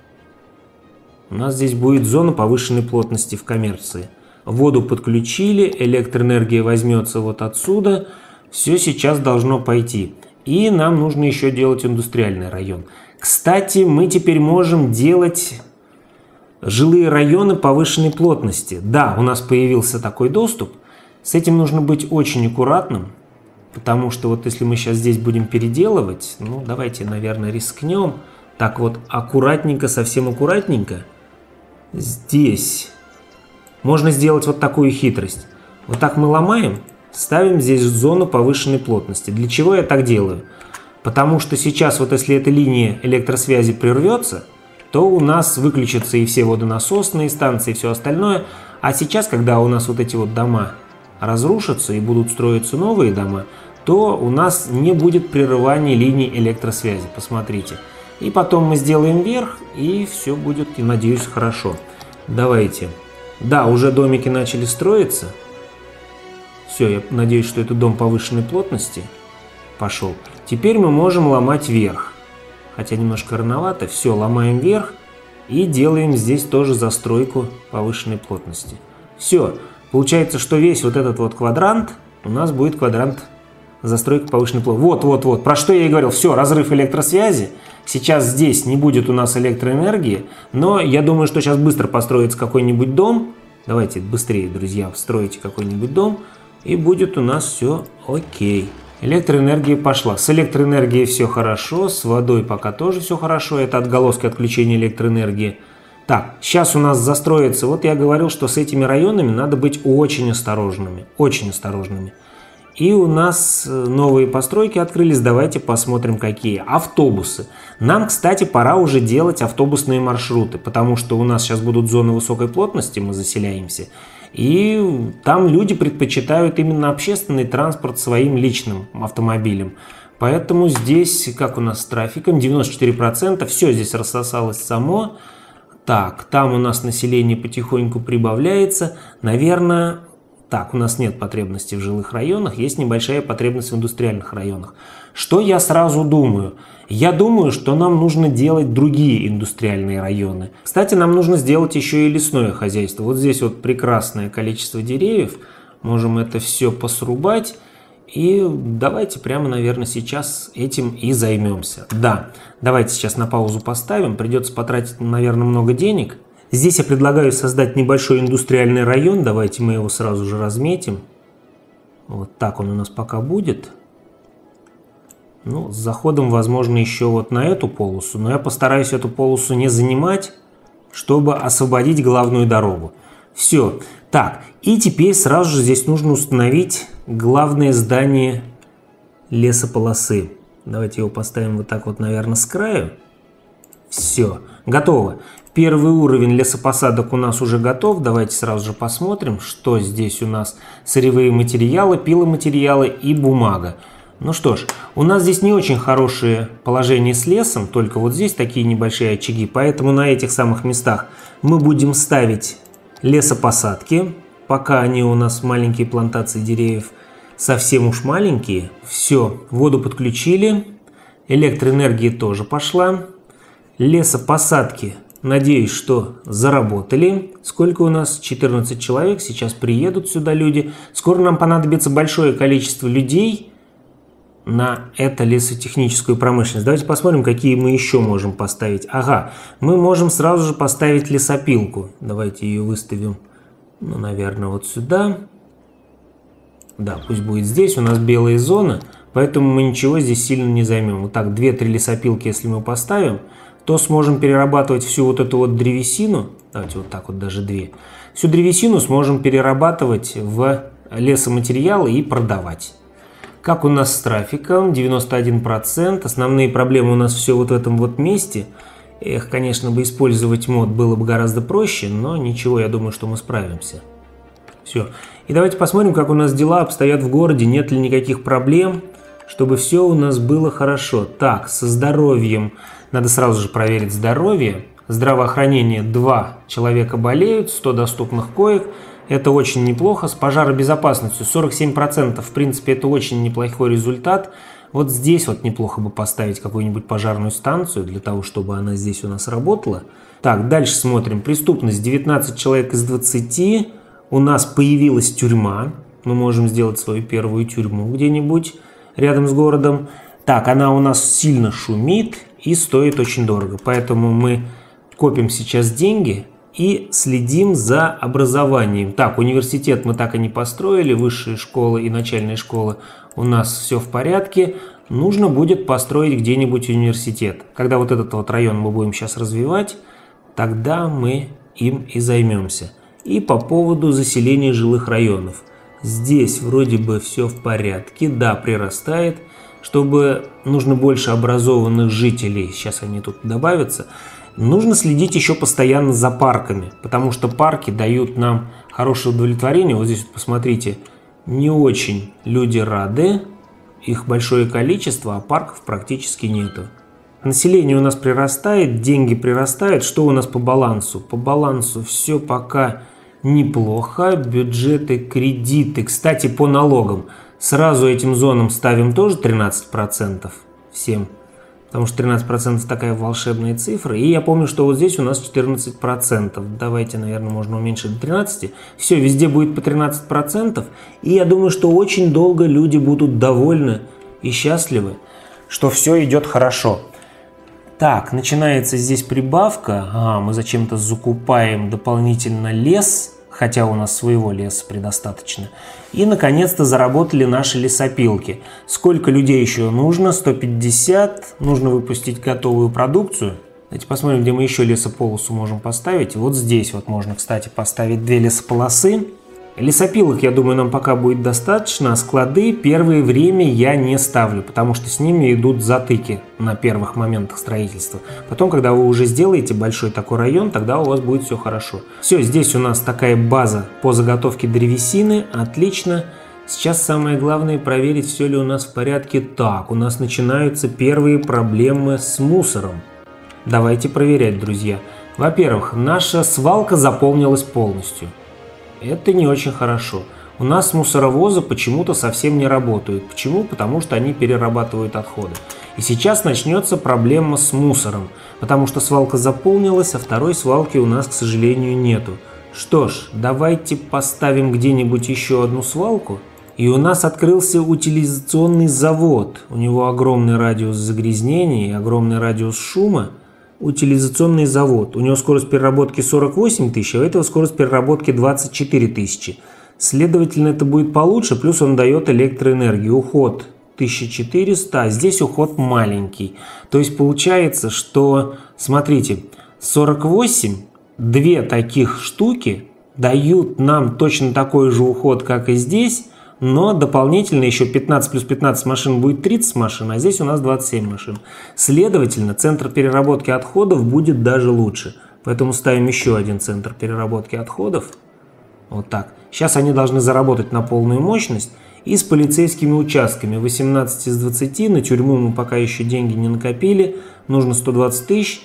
У нас здесь будет зона повышенной плотности в коммерции. Воду подключили, электроэнергия возьмется вот отсюда. Все сейчас должно пойти. И нам нужно еще делать индустриальный район. Кстати, мы теперь можем делать жилые районы повышенной плотности. Да, у нас появился такой доступ. С этим нужно быть очень аккуратным. Потому что вот если мы сейчас здесь будем переделывать, ну давайте, наверное, рискнем. Так вот, аккуратненько, совсем аккуратненько. Здесь можно сделать вот такую хитрость. Вот так мы ломаем, ставим здесь зону повышенной плотности. Для чего я так делаю? Потому что сейчас вот если эта линия электросвязи прервется, то у нас выключатся и все водонасосные станции, и все остальное. А сейчас, когда у нас вот эти вот дома разрушатся и будут строиться новые дома, то у нас не будет прерывания линий электросвязи. Посмотрите. И потом мы сделаем вверх, и все будет, я надеюсь, хорошо. Давайте. Да, уже домики начали строиться. Все, я надеюсь, что это дом повышенной плотности пошел. Теперь мы можем ломать вверх. Хотя немножко рановато. Все, ломаем вверх и делаем здесь тоже застройку повышенной плотности. Все. Получается, что весь вот этот вот квадрант у нас будет квадрант застройка повышенной плотности. Вот. Про что я и говорил. Все, разрыв электросвязи. Сейчас здесь не будет у нас электроэнергии, но я думаю, что сейчас быстро построится какой-нибудь дом. Давайте быстрее, друзья, стройте какой-нибудь дом, и будет у нас все окей. Электроэнергия пошла. С электроэнергией все хорошо, с водой пока тоже все хорошо. Это отголоски отключения электроэнергии. Так, сейчас у нас застроится. Вот я говорил, что с этими районами надо быть очень осторожными. Очень осторожными. И у нас новые постройки открылись. Давайте посмотрим, какие. Автобусы. Нам, кстати, пора уже делать автобусные маршруты, потому что у нас сейчас будут зоны высокой плотности, мы заселяемся. И там люди предпочитают именно общественный транспорт своим личным автомобилем. Поэтому здесь, как у нас с трафиком, 94%, все здесь рассосалось само. Так, там у нас население потихоньку прибавляется. Наверное... Так, у нас нет потребности в жилых районах, есть небольшая потребность в индустриальных районах. Что я сразу думаю? Я думаю, что нам нужно делать другие индустриальные районы. Кстати, нам нужно сделать еще и лесное хозяйство. Вот здесь вот прекрасное количество деревьев. Можем это все посрубать И давайте прямо, наверное, сейчас этим и займемся. Да, давайте сейчас на паузу поставим. Придется потратить, наверное, много денег. Здесь я предлагаю создать небольшой индустриальный район. Давайте мы его сразу же разметим. Вот так он у нас пока будет. Ну, с заходом, возможно, еще вот на эту полосу. Но я постараюсь эту полосу не занимать, чтобы освободить главную дорогу. Все. Так, и теперь сразу же здесь нужно установить главное здание лесополосы. Давайте его поставим вот так вот, наверное, с краю. Все, готово. Первый уровень лесопосадок у нас уже готов. Давайте сразу же посмотрим, что здесь у нас. Сырьевые материалы, пиломатериалы и бумага. Ну что ж, у нас здесь не очень хорошее положение с лесом, только вот здесь такие небольшие очаги. Поэтому на этих самых местах мы будем ставить лесопосадки. Пока они у нас маленькие плантации деревьев, совсем уж маленькие. Все, воду подключили, электроэнергия тоже пошла. Лесопосадки, надеюсь, что заработали. Сколько у нас? 14 человек. Сейчас приедут сюда люди. Скоро нам понадобится большое количество людей на эту лесотехническую промышленность. Давайте посмотрим, какие мы еще можем поставить. Ага, мы можем сразу же поставить лесопилку. Давайте ее выставим, ну, наверное, вот сюда. Да, пусть будет здесь. У нас белая зона, поэтому мы ничего здесь сильно не займем. Вот так, 2-3 лесопилки, если мы поставим, то сможем перерабатывать всю вот эту вот древесину. Давайте вот так вот, даже 2. Всю древесину сможем перерабатывать в лесоматериалы и продавать. Как у нас с трафиком? 91%. Основные проблемы у нас все вот в этом вот месте. Эх, конечно, бы использовать мод было бы гораздо проще, но ничего, я думаю, что мы справимся. Все. И давайте посмотрим, как у нас дела обстоят в городе. Нет ли никаких проблем, чтобы все у нас было хорошо. Так, со здоровьем. Надо сразу же проверить здоровье. Здравоохранение. 2 человека болеют, 100 доступных коек. Это очень неплохо. С пожаробезопасностью 47%. В принципе, это очень неплохой результат. Вот здесь вот неплохо бы поставить какую-нибудь пожарную станцию, для того, чтобы она здесь у нас работала. Так, дальше смотрим. Преступность. 19 человек из 20. У нас появилась тюрьма. Мы можем сделать свою первую тюрьму где-нибудь рядом с городом. Так, она у нас сильно шумит и стоит очень дорого. Поэтому мы копим сейчас деньги и следим за образованием. Так, университет мы так и не построили, высшие школы и начальные школы у нас все в порядке. Нужно будет построить где-нибудь университет. Когда вот этот вот район мы будем сейчас развивать, тогда мы им и займемся. И по поводу заселения жилых районов. Здесь вроде бы все в порядке, да, прирастает. Чтобы нужно больше образованных жителей, сейчас они тут добавятся. Нужно следить еще постоянно за парками, потому что парки дают нам хорошее удовлетворение. Вот здесь вот посмотрите, не очень люди рады, их большое количество, а парков практически нету. Население у нас прирастает, деньги прирастают. Что у нас по балансу? По балансу все пока неплохо. Бюджеты, кредиты. Кстати, по налогам. Сразу этим зонам ставим тоже 13% всем. Потому что 13% такая волшебная цифра. И я помню, что вот здесь у нас 14%. Давайте, наверное, можно уменьшить до 13%. Все, везде будет по 13%. И я думаю, что очень долго люди будут довольны и счастливы, что все идет хорошо. Так, начинается здесь прибавка. Ага, мы зачем-то закупаем дополнительно лес, хотя у нас своего леса предостаточно. И, наконец-то, заработали наши лесопилки. Сколько людей еще нужно? 150. Нужно выпустить готовую продукцию. Давайте посмотрим, где мы еще лесополосу можем поставить. Вот здесь вот можно, кстати, поставить 2 лесополосы. Лесопилок, я думаю, нам пока будет достаточно. Склады первое время я не ставлю, потому что с ними идут затыки на первых моментах строительства. Потом, когда вы уже сделаете большой такой район, тогда у вас будет все хорошо. Все, здесь у нас такая база по заготовке древесины. Отлично. Сейчас самое главное проверить, все ли у нас в порядке. Так, у нас начинаются первые проблемы с мусором. Давайте проверять, друзья. Во-первых, наша свалка заполнилась полностью. Это не очень хорошо. У нас мусоровозы почему-то совсем не работают. Почему? Потому что они перерабатывают отходы. И сейчас начнется проблема с мусором. Потому что свалка заполнилась, а второй свалки у нас, к сожалению, нету. Что ж, давайте поставим где-нибудь еще одну свалку. И у нас открылся утилизационный завод. У него огромный радиус загрязнений и огромный радиус шума. Утилизационный завод. У него скорость переработки 48 тысяч, а у этого скорость переработки 24 тысячи. Следовательно, это будет получше, плюс он дает электроэнергию. Уход 1400, а здесь уход маленький. То есть получается, что, смотрите, 48, две таких штуки дают нам точно такой же уход, как и здесь, но дополнительно еще 15 плюс 15 машин будет 30 машин, а здесь у нас 27 машин. Следовательно, центр переработки отходов будет даже лучше. Поэтому ставим еще один центр переработки отходов. Вот так. Сейчас они должны заработать на полную мощность. И с полицейскими участками. 18 из 20. На тюрьму мы пока еще деньги не накопили. Нужно 120 тысяч.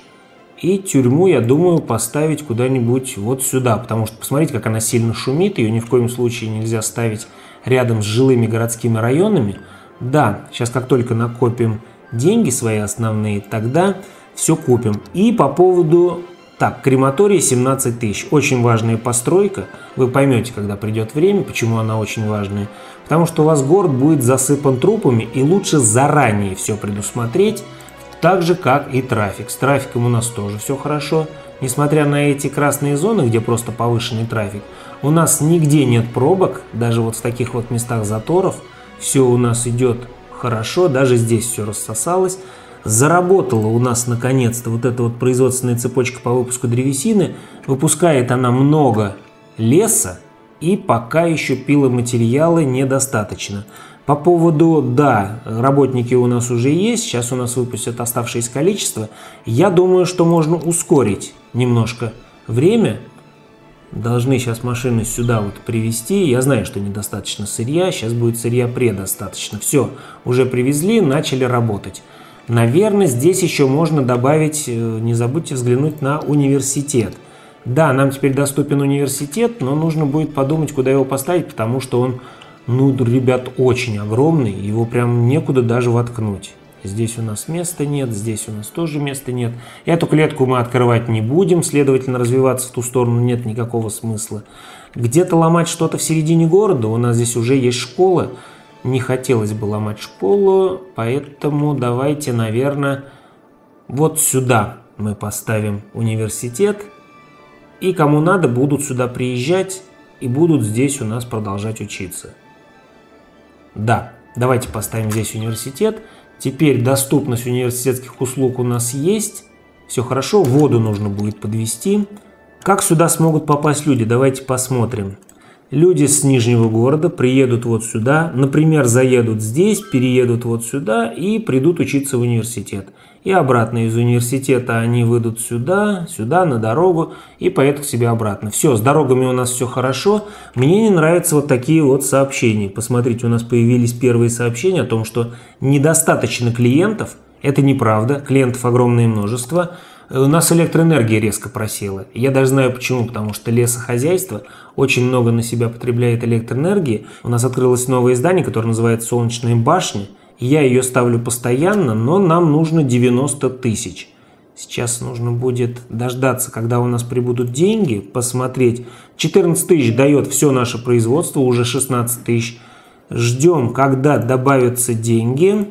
И тюрьму, я думаю, поставить куда-нибудь вот сюда. Потому что посмотрите, как она сильно шумит. Ее ни в коем случае нельзя ставить рядом с жилыми городскими районами. Да, сейчас как только накопим деньги свои основные, тогда все купим. И по поводу... Так, крематорий 17 тысяч. Очень важная постройка. Вы поймете, когда придет время, почему она очень важная. Потому что у вас город будет засыпан трупами, и лучше заранее все предусмотреть, так же, как и трафик. С трафиком у нас тоже все хорошо. Несмотря на эти красные зоны, где просто повышенный трафик, у нас нигде нет пробок, даже вот в таких вот местах заторов. Все у нас идет хорошо, даже здесь все рассосалось. Заработала у нас наконец-то вот эта вот производственная цепочка по выпуску древесины. Выпускает она много леса, и пока еще пиломатериала недостаточно. По поводу, да, работники у нас уже есть, сейчас у нас выпустят оставшееся количество. Я думаю, что можно ускорить немножко время. Должны сейчас машины сюда вот привезти. Я знаю, что недостаточно сырья, сейчас будет сырья предостаточно. Все, уже привезли, начали работать. Наверное, здесь еще можно добавить, не забудьте взглянуть на университет. Да, нам теперь доступен университет, но нужно будет подумать, куда его поставить, потому что он, ну, ребят, очень огромный, его прям некуда даже воткнуть. Здесь у нас места нет, здесь у нас тоже места нет. Эту клетку мы открывать не будем, следовательно, развиваться в ту сторону нет никакого смысла. Где-то ломать что-то в середине города, у нас здесь уже есть школа. Не хотелось бы ломать школу, поэтому давайте, наверное, вот сюда мы поставим университет. И кому надо, будут сюда приезжать и будут здесь у нас продолжать учиться. Да, давайте поставим здесь университет. Теперь доступность университетских услуг у нас есть. Все хорошо, воду нужно будет подвести. Как сюда смогут попасть люди? Давайте посмотрим. Люди с Нижнего города приедут вот сюда, например, заедут здесь, переедут вот сюда и придут учиться в университет. И обратно из университета они выйдут сюда, сюда, на дорогу и поедут к себе обратно. Все, с дорогами у нас все хорошо. Мне не нравятся вот такие вот сообщения. Посмотрите, у нас появились первые сообщения о том, что недостаточно клиентов. Это неправда, клиентов огромное множество. У нас электроэнергия резко просела. Я даже знаю почему, потому что лесохозяйство очень много на себя потребляет электроэнергии. У нас открылось новое здание, которое называется «Солнечная башня». Я ее ставлю постоянно, но нам нужно 90 тысяч. Сейчас нужно будет дождаться, когда у нас прибудут деньги, посмотреть. 14 тысяч дает все наше производство, уже 16 тысяч. Ждем, когда добавятся деньги,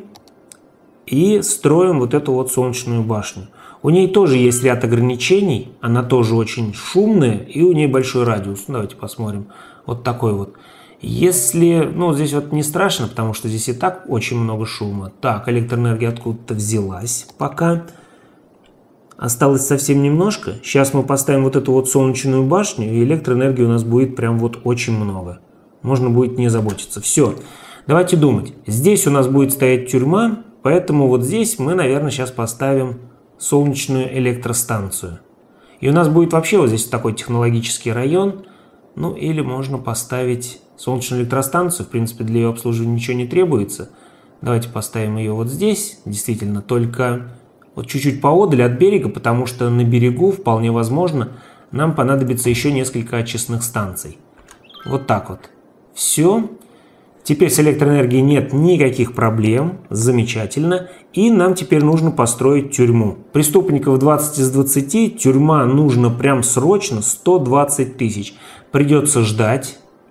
и строим вот эту вот солнечную башню. У ней тоже есть ряд ограничений, она тоже очень шумная, и у нее большой радиус. Давайте посмотрим. Вот такой вот. Если, ну, здесь вот не страшно, потому что здесь и так очень много шума. Так, электроэнергия откуда-то взялась пока. Осталось совсем немножко. Сейчас мы поставим вот эту вот солнечную башню, и электроэнергии у нас будет прям вот очень много. Можно будет не заботиться. Все. Давайте думать. Здесь у нас будет стоять тюрьма, поэтому вот здесь мы, наверное, сейчас поставим солнечную электростанцию. И у нас будет вообще вот здесь такой технологический район. Ну, или можно поставить солнечную электростанцию. В принципе, для ее обслуживания ничего не требуется. Давайте поставим ее вот здесь. Действительно, только вот чуть-чуть поодаль от берега, потому что на берегу, вполне возможно, нам понадобится еще несколько очистных станций. Вот так вот. Все. Теперь с электроэнергией нет никаких проблем. Замечательно. И нам теперь нужно построить тюрьму. Преступников 20 из 20. Тюрьма нужно прям срочно 120 тысяч. Придется ждать.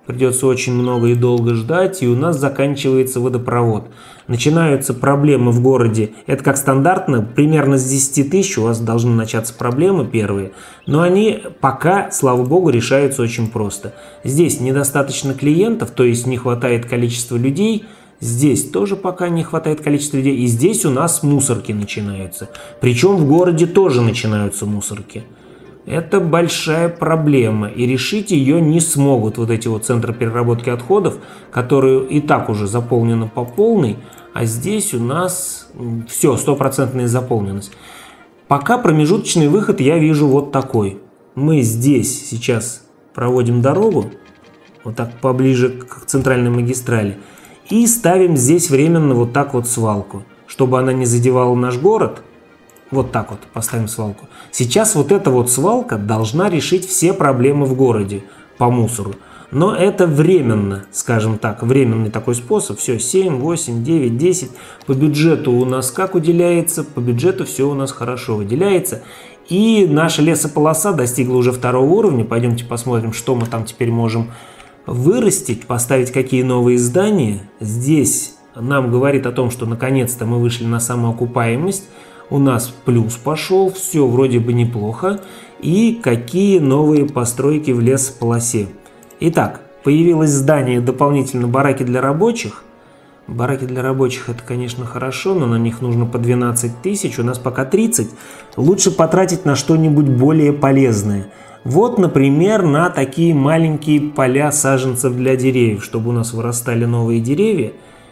Придется очень много и долго ждать, и у нас заканчивается водопровод. Начинаются проблемы в городе. Это как стандартно, примерно с 10 тысяч у вас должны начаться проблемы первые. Но они пока, слава богу, решаются очень просто. Здесь недостаточно клиентов, то есть не хватает количества людей. Здесь тоже пока не хватает количества людей. И здесь у нас мусорки начинаются. Причем в городе тоже начинаются мусорки. Это большая проблема, и решить ее не смогут вот эти вот центры переработки отходов, которые и так уже заполнены по полной, а здесь у нас все, стопроцентная заполненность. Пока промежуточный выход я вижу вот такой. Мы здесь сейчас проводим дорогу, вот так поближе к центральной магистрали, и ставим здесь временно вот так вот свалку, чтобы она не задевала наш город. Вот так вот поставим свалку. Сейчас вот эта вот свалка должна решить все проблемы в городе по мусору. Но это временно, скажем так, временный такой способ. Все, 7, 8, 9, 10. По бюджету у нас как уделяется? По бюджету все у нас хорошо выделяется. И наша лесополоса достигла уже 2-го уровня. Пойдемте посмотрим, что мы там теперь можем вырастить, поставить какие новые здания. Здесь нам говорит о том, что наконец-то мы вышли на самоокупаемость. У нас плюс пошел, все вроде бы неплохо. И какие новые постройки в лесополосе. Итак, появилось здание дополнительно бараки для рабочих. Бараки для рабочих это, конечно, хорошо, но на них нужно по 12 тысяч, у нас пока 30. Лучше потратить на что-нибудь более полезное. Вот, например, на такие маленькие поля саженцев для деревьев, чтобы у нас вырастали новые деревья.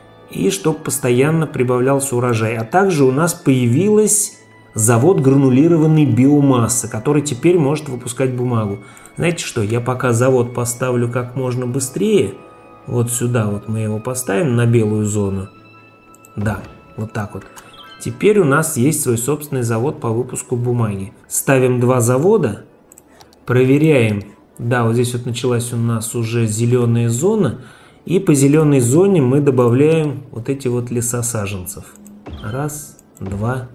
И чтобы постоянно прибавлялся урожай. А также у нас появился завод гранулированной биомассы, который теперь может выпускать бумагу. Знаете что, я пока завод поставлю как можно быстрее. Вот сюда вот мы его поставим на белую зону. Да, вот так вот. Теперь у нас есть свой собственный завод по выпуску бумаги. Ставим 2 завода, проверяем. Да, вот здесь вот началась у нас уже зеленая зона. И по зеленой зоне мы добавляем вот эти вот леса саженцев. 1, 2,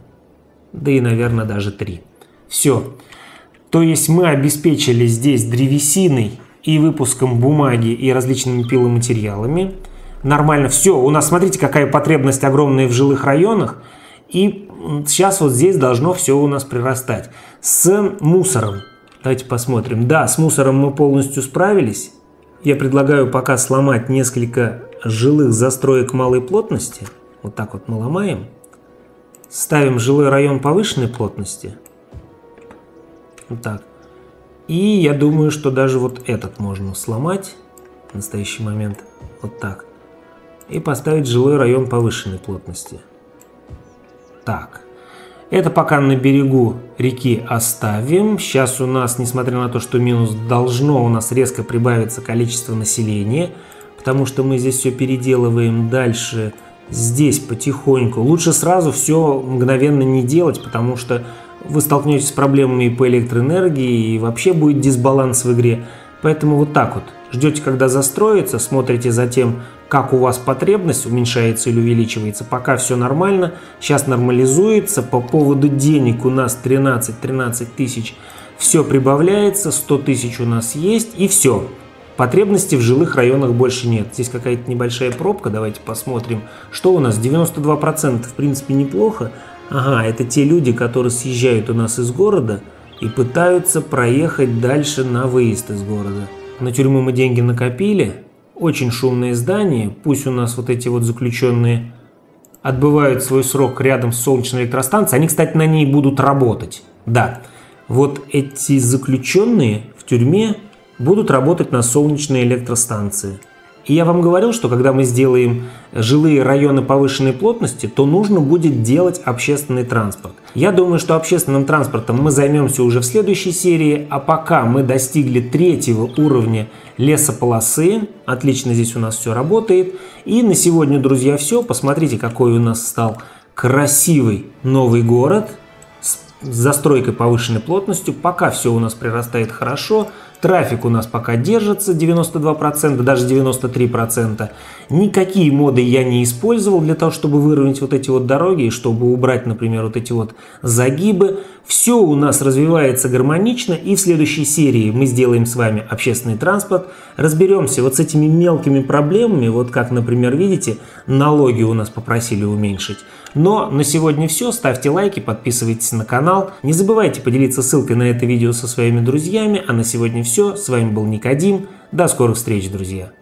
да и, наверное, даже 3. Все. То есть мы обеспечили здесь древесиной и выпуском бумаги и различными пиломатериалами. Нормально. Все. У нас, смотрите, какая потребность огромная в жилых районах. И сейчас вот здесь должно все у нас прирастать. С мусором. Давайте посмотрим. Да, с мусором мы полностью справились. Я предлагаю пока сломать несколько жилых застроек малой плотности. Вот так вот мы ломаем. Ставим жилой район повышенной плотности. Вот так. И я думаю, что даже вот этот можно сломать в настоящий момент. Вот так. И поставить жилой район повышенной плотности. Так. Это пока на берегу реки оставим. Сейчас у нас, несмотря на то, что минус, должно у нас резко прибавиться количество населения, потому что мы здесь все переделываем дальше. Здесь потихоньку. Лучше сразу все мгновенно не делать, потому что вы столкнетесь с проблемами по электроэнергии и вообще будет дисбаланс в игре. Поэтому вот так вот. Ждете, когда застроится, смотрите за тем, как у вас потребность уменьшается или увеличивается. Пока все нормально. Сейчас нормализуется. По поводу денег у нас 13 тысяч. Все прибавляется. 100 тысяч у нас есть. И все. Потребностей в жилых районах больше нет. Здесь какая-то небольшая пробка. Давайте посмотрим. Что у нас? 92%. В принципе, неплохо. Ага, это те люди, которые съезжают у нас из города и пытаются проехать дальше на выезд из города. На тюрьму мы деньги накопили. Очень шумное здание. Пусть у нас вот эти вот заключенные отбывают свой срок рядом с солнечной электростанцией. Они, кстати, на ней будут работать. Да, вот эти заключенные в тюрьме будут работать на солнечной электростанции. И я вам говорил, что когда мы сделаем жилые районы повышенной плотности, то нужно будет делать общественный транспорт. Я думаю, что общественным транспортом мы займемся уже в следующей серии, а пока мы достигли 3-го уровня лесополосы. Отлично здесь у нас все работает. И на сегодня, друзья, все. Посмотрите, какой у нас стал красивый новый город с застройкой повышенной плотностью. Пока все у нас прирастает хорошо. Трафик у нас пока держится 92%, даже 93%. Никакие моды я не использовал для того, чтобы выровнять вот эти вот дороги и чтобы убрать, например, вот эти вот загибы. Все у нас развивается гармонично, и в следующей серии мы сделаем с вами общественный транспорт, разберемся вот с этими мелкими проблемами, вот как, например, видите, налоги у нас попросили уменьшить. Но на сегодня все. Ставьте лайки, подписывайтесь на канал. Не забывайте поделиться ссылкой на это видео со своими друзьями. А на сегодня все. С вами был Никодим. До скорых встреч, друзья.